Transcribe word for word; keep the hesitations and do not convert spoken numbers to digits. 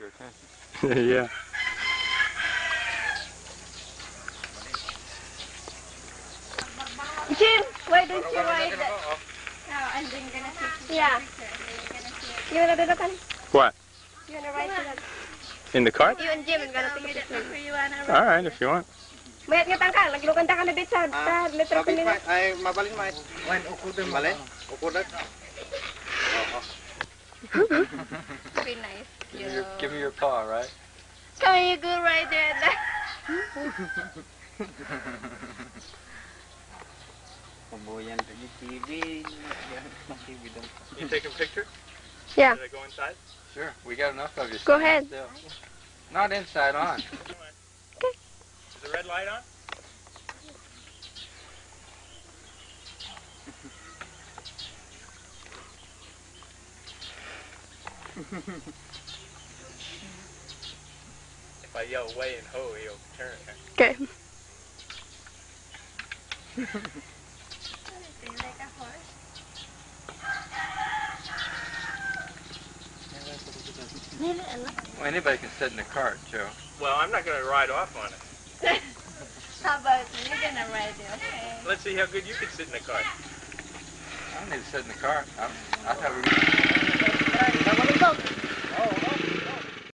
your attention. Yeah. Jim, why don't you ride that? No, and then gonna see. Yeah. You wanna do that one? What? You wanna ride that? In the cart? You and Jim are gonna take a picture. All right, if you want. Mayat nga tangka, laglukan ta ka na bit sa sa letter ko nila. Ay, mabalin mai. Wan ukudem male. Ukudak. Very nice. Give me your, give me your paw, right? Come on, you go right there. You taking pictures? Yeah. Should I go inside? Sure, we got enough of you. Go ahead. Still. Not inside, on. Okay. Is the red light on? If I yell way and ho, he'll turn. Okay. Well, anybody can sit in the cart, Joe. Well, I'm not going to ride off on it. How about you're gonna ride it? Okay. Let's see how good you can sit in the cart. I don't need to sit in the cart. I, I thought we were... Go. Oh,